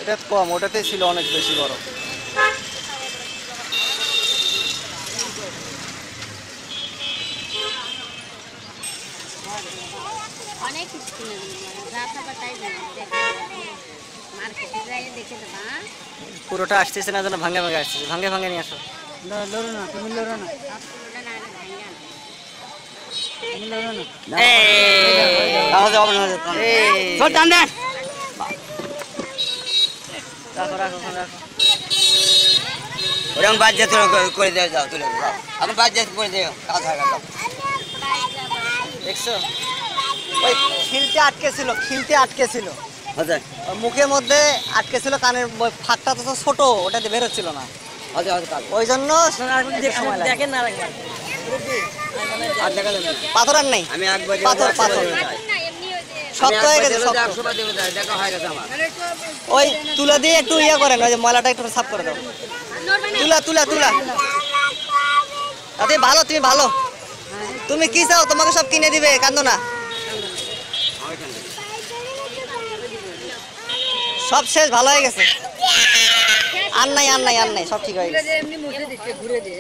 এটা কম, ওটাতে ছিল অনেক বেশি বড়। অনেক কিছু কিনে যা খাবার তাই মার্কেটে যাই দেখে দেবা। পুরোটা আসতেছে না, যেন ভাঙে ভাঙে আসতেছে, ভাঙে ভাঙে নিয়ে আসো। লড়ো না, তুমি লড়ো না, ওরকম বাদ যেতে করে দেওয়া যাও, তুলে দাও এখন বাদ যেতে করে দেও কাজ হয় না। দেখছো ওই খিলতে আটকে ছিল, খিলতে আটকে ছিল, আচ্ছা মুখের মধ্যে আটকে ছিল, কানের ফাঁকটা তো ছোট, ওটাতে বেরোচ্ছিল না, আচ্ছা আচ্ছা ওই জন্য দেখেন না আর দেখা যাবে না। পাথর আর নেই, আমি একবার পাথর পাথর শক্ত হয়ে গেছে, শক্ত। দেখা হয়ে গেছে আমার। ওই তুলা দিয়ে একটু ইয়ে করেন, ওই যে ময়লাটা একটু সাফ করে দাও। তুলা তুলা তুলা তাতে ভালো, তুমি ভালো, তুমি কি চাও তোমাকে সব কিনে দিবে, কান্দো না। সব শেষ, ভালো হয়ে গেছে, আর নাই আর নাই আর নাই, সব ঠিক হয়ে গেছে। এমনি মুছে দিচ্ছে, ঘুরে দিয়ে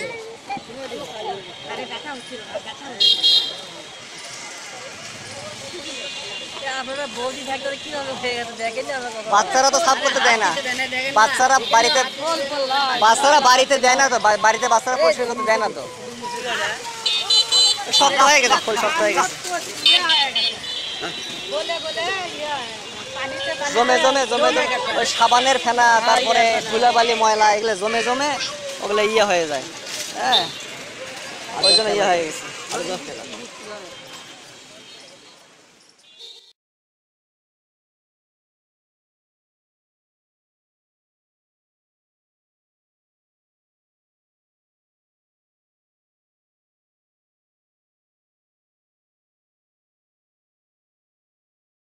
আপনারা বৌদি থাকতে কিভাবে হয়ে গেছে দেখেন। বাচ্চারা তো সাফ করতে দেয় না, বাচ্চারা বাড়িতে, বাচ্চারা বাড়িতে দেয় না তো, বাড়িতে বাচ্চারা পরিষ্কার করতে দেয় না তো, শক্ত হয়ে গেছে, ফুল শক্ত হয়ে গেছে, জমে জমে জমে ওই সাবানের ফেনা, তারপরে ধুলাবালি ময়লা এগুলো জমে জমে ওগুলো ইয়ে হয়ে যায়, হ্যাঁ ওই জন্য ইয়ে হয়ে গেছে।